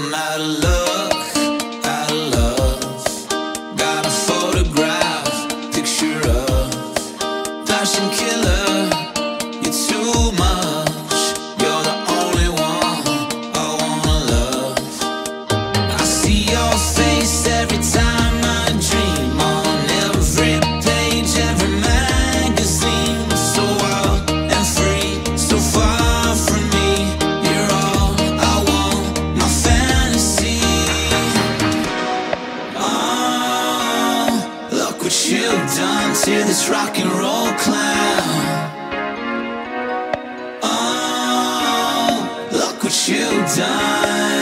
I'm out of luck, out of love. Got a photograph, picture of passion killer. You're too much. You're the only one I wanna love. I see your face every time I dream, on every page, every magazine. So wild and free, so far from me. You're all I want, my fantasy. Oh, look what you've done to this rock and roll clown. Oh, look what you've done.